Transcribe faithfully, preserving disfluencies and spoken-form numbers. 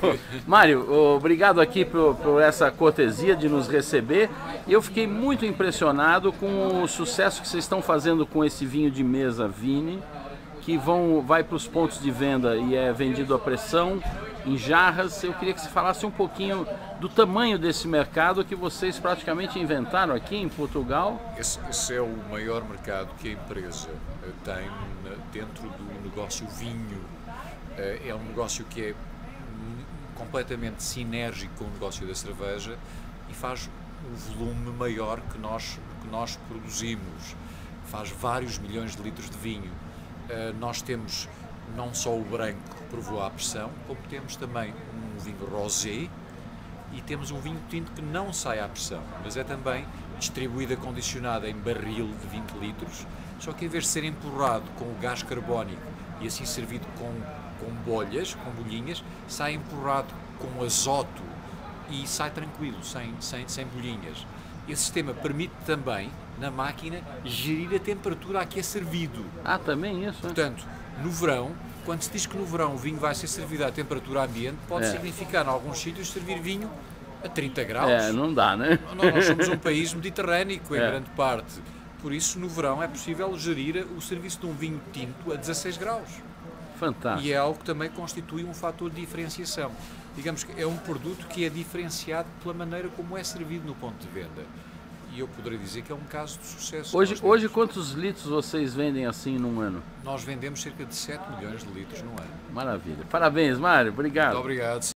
Mário, obrigado aqui por, por essa cortesia de nos receber. Eu fiquei muito impressionado com o sucesso que vocês estão fazendo com esse vinho de mesa Vini, que vão, vai para os pontos de venda e é vendido à pressão, em jarras. Eu queria que você falasse um pouquinho do tamanho desse mercado que vocês praticamente inventaram aqui em Portugal. Esse, esse é o maior mercado que a empresa tem dentro do negócio vinho. É um negócio que é completamente sinérgico com o negócio da cerveja e faz um volume maior que nós, que nós produzimos. Faz vários milhões de litros de vinho. Uh, nós temos não só o branco que provou à pressão, como temos também um vinho rosé e temos um vinho tinto que não sai à pressão, mas é também distribuído acondicionado em barril de vinte litros, só que em vez de ser empurrado com o gás carbónico e assim servido com, com bolhas, com bolhinhas, sai empurrado com azoto e sai tranquilo, sem, sem, sem bolhinhas. Esse sistema permite também, na máquina, gerir a temperatura a que é servido. Ah, também isso? Portanto, no verão, quando se diz que no verão o vinho vai ser servido à temperatura ambiente, pode é. significar, em alguns sítios, servir vinho a trinta graus. É, não dá, né? Nós somos um país mediterrâneo, em é. grande parte. Por isso, no verão, é possível gerir o serviço de um vinho tinto a dezasseis graus. Fantástico. E é algo que também constitui um fator de diferenciação. Digamos que é um produto que é diferenciado pela maneira como é servido no ponto de venda. E eu poderia dizer que é um caso de sucesso. Hoje, hoje quantos litros vocês vendem assim num ano? Nós vendemos cerca de sete milhões de litros no ano. Maravilha. Parabéns, Mário. Obrigado. Muito obrigado.